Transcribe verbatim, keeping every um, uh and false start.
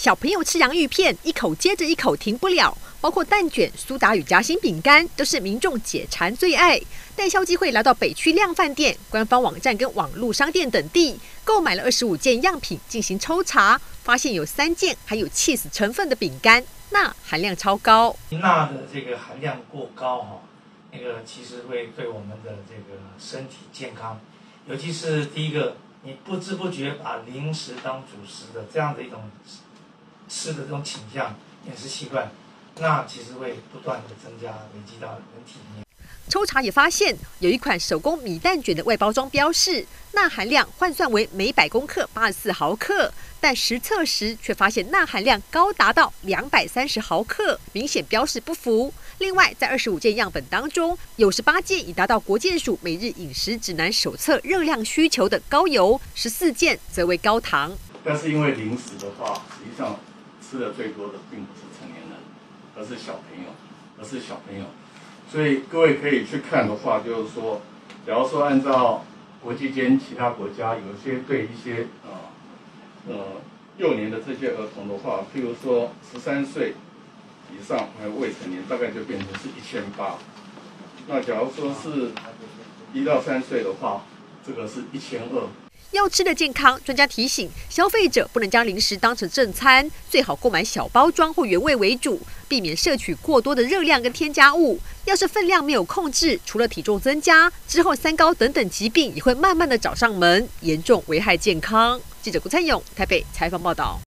小朋友吃洋芋片，一口接着一口停不了，包括蛋卷、苏打与夹心饼干，都是民众解馋最爱。代销机会来到北区量贩店、官方网站跟网络商店等地，购买了二十五件样品进行抽查，发现有三件含有 cheese 成分的饼干，钠含量超高。 钠的这个含量过高哈，那个其实会对我们的这个身体健康，尤其是第一个，你不知不觉把零食当主食的这样的一种吃的这种倾向、饮食习惯，那其实会不断的增加，累积到人体里面。 抽查也发现，有一款手工米蛋卷的外包装标示钠含量换算为每百公克八十四毫克，但实测时却发现钠含量高达到两百三十毫克，明显标示不符。另外，在二十五件样本当中，有十八件已达到国健署每日饮食指南手册热量需求的高油，十四件则为高糖。 但是因为零食的话，实际上吃的最多的并不是成年人，而是小朋友，而是小朋友。所以各位可以去看的话，就是说，假如说按照国际间其他国家，有些对一些啊呃幼年的这些儿童的话，譬如说十三岁以上还有未成年，大概就变成是一千八。那假如说是一到三岁的话，这个是一千二。 要吃的健康，专家提醒消费者不能将零食当成正餐，最好购买小包装或原味为主，避免摄取过多的热量跟添加物。要是分量没有控制，除了体重增加，之后三高等等疾病也会慢慢的找上门，严重危害健康。记者郭灿勇台北采访报道。